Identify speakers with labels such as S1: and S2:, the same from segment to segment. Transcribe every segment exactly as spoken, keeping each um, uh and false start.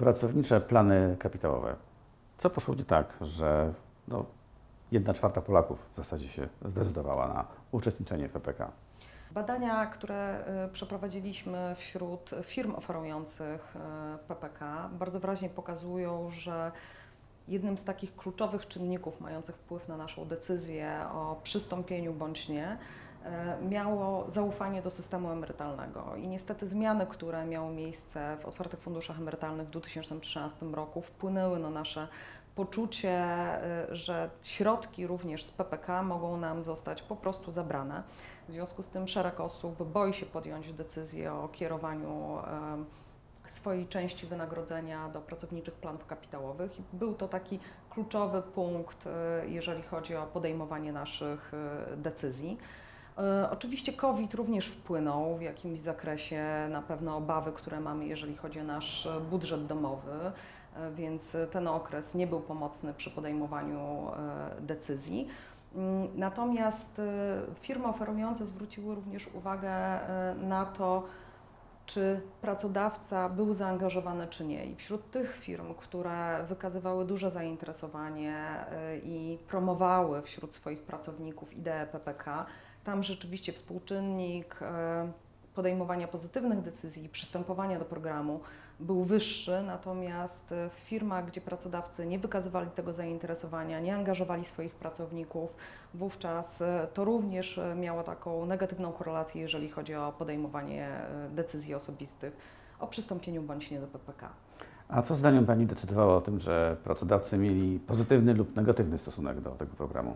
S1: Pracownicze plany kapitałowe. Co poszło nie tak, że no, jedna czwarta Polaków w zasadzie się zdecydowała na uczestniczenie w P P K?
S2: Badania, które przeprowadziliśmy wśród firm oferujących P P K, bardzo wyraźnie pokazują, że jednym z takich kluczowych czynników mających wpływ na naszą decyzję o przystąpieniu bądź nie, miało zaufanie do systemu emerytalnego. I niestety zmiany, które miały miejsce w otwartych funduszach emerytalnych w dwa tysiące trzynastym roku, wpłynęły na nasze poczucie, że środki również z P P K mogą nam zostać po prostu zabrane. W związku z tym szereg osób boi się podjąć decyzję o kierowaniu swojej części wynagrodzenia do pracowniczych planów kapitałowych. I był to taki kluczowy punkt, jeżeli chodzi o podejmowanie naszych decyzji. Oczywiście COVID również wpłynął w jakimś zakresie na pewne obawy, które mamy, jeżeli chodzi o nasz budżet domowy, więc ten okres nie był pomocny przy podejmowaniu decyzji. Natomiast firmy oferujące zwróciły również uwagę na to, czy pracodawca był zaangażowany, czy nie. I wśród tych firm, które wykazywały duże zainteresowanie i promowały wśród swoich pracowników ideę P P K, tam rzeczywiście współczynnik podejmowania pozytywnych decyzji i przystępowania do programu był wyższy, natomiast w firmach, gdzie pracodawcy nie wykazywali tego zainteresowania, nie angażowali swoich pracowników, wówczas to również miało taką negatywną korelację, jeżeli chodzi o podejmowanie decyzji osobistych o przystąpieniu bądź nie do P P K.
S1: A co zdaniem Pani decydowało o tym, że pracodawcy mieli pozytywny lub negatywny stosunek do tego programu?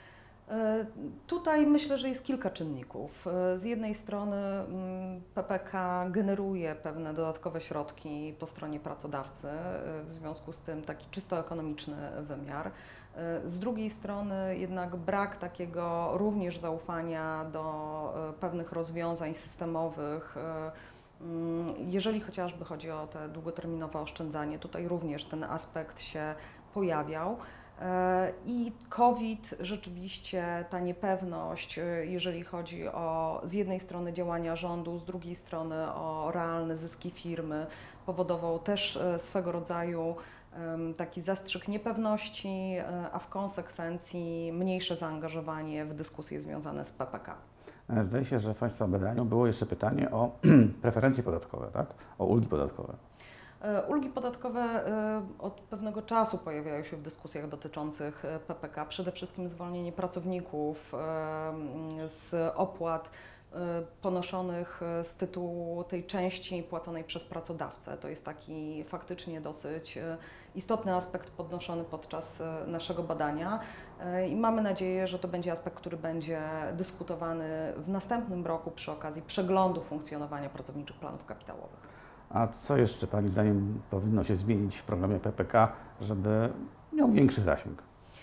S2: Tutaj myślę, że jest kilka czynników. Z jednej strony P P K generuje pewne dodatkowe środki po stronie pracodawcy, w związku z tym taki czysto ekonomiczny wymiar. Z drugiej strony jednak brak takiego również zaufania do pewnych rozwiązań systemowych, jeżeli chociażby chodzi o te długoterminowe oszczędzanie, tutaj również ten aspekt się pojawiał. I COVID, rzeczywiście ta niepewność, jeżeli chodzi o z jednej strony działania rządu, z drugiej strony o realne zyski firmy, powodował też swego rodzaju taki zastrzyk niepewności, a w konsekwencji mniejsze zaangażowanie w dyskusje związane z P P K.
S1: Zdaje się, że w Państwa badaniu było jeszcze pytanie o preferencje podatkowe, tak? O ulgi podatkowe.
S2: Ulgi podatkowe od pewnego czasu pojawiają się w dyskusjach dotyczących P P K. Przede wszystkim zwolnienie pracowników z opłat ponoszonych z tytułu tej części płaconej przez pracodawcę. To jest taki faktycznie dosyć istotny aspekt podnoszony podczas naszego badania i mamy nadzieję, że to będzie aspekt, który będzie dyskutowany w następnym roku przy okazji przeglądu funkcjonowania pracowniczych planów kapitałowych.
S1: A co jeszcze Pani zdaniem powinno się zmienić w programie P P K, żeby miał większy zasięg?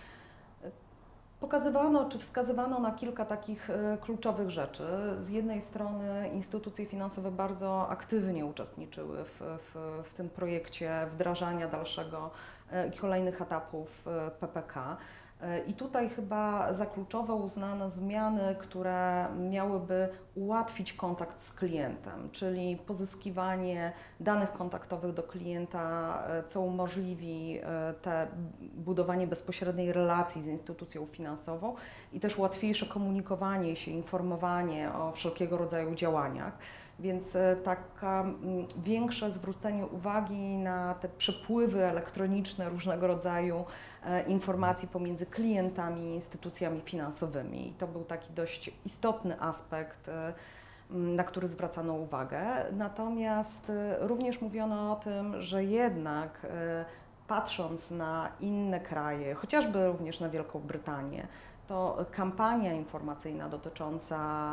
S2: Pokazywano czy wskazywano na kilka takich kluczowych rzeczy. Z jednej strony instytucje finansowe bardzo aktywnie uczestniczyły w, w, w tym projekcie wdrażania dalszego i kolejnych etapów P P K. I tutaj chyba za kluczowe uznano zmiany, które miałyby ułatwić kontakt z klientem, czyli pozyskiwanie danych kontaktowych do klienta, co umożliwi te budowanie bezpośredniej relacji z instytucją finansową i też łatwiejsze komunikowanie się, informowanie o wszelkiego rodzaju działaniach. Więc taka większe zwrócenie uwagi na te przepływy elektroniczne różnego rodzaju informacji pomiędzy klientami i instytucjami finansowymi. I to był taki dość istotny aspekt, na który zwracano uwagę. Natomiast również mówiono o tym, że jednak patrząc na inne kraje, chociażby również na Wielką Brytanię, to kampania informacyjna dotycząca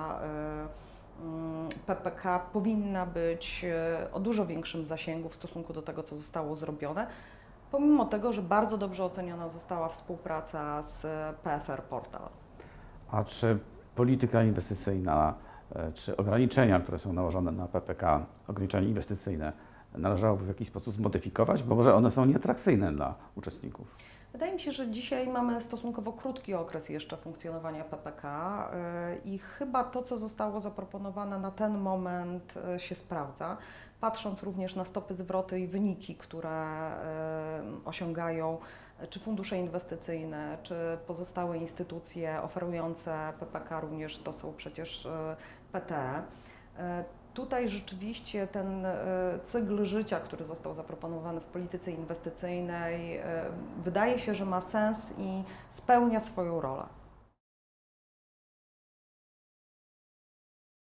S2: P P K powinna być o dużo większym zasięgu w stosunku do tego, co zostało zrobione, pomimo tego, że bardzo dobrze oceniona została współpraca z P F R Portal.
S1: A czy polityka inwestycyjna, czy ograniczenia, które są nałożone na P P K, ograniczenia inwestycyjne, należałoby w jakiś sposób zmodyfikować, bo może one są nieatrakcyjne dla uczestników?
S2: Wydaje mi się, że dzisiaj mamy stosunkowo krótki okres jeszcze funkcjonowania P P K i chyba to, co zostało zaproponowane na ten moment, się sprawdza. Patrząc również na stopy zwrotu i wyniki, które osiągają czy fundusze inwestycyjne, czy pozostałe instytucje oferujące P P K, również to są przecież P T E. Tutaj rzeczywiście ten cykl życia, który został zaproponowany w polityce inwestycyjnej, wydaje się, że ma sens i spełnia swoją rolę.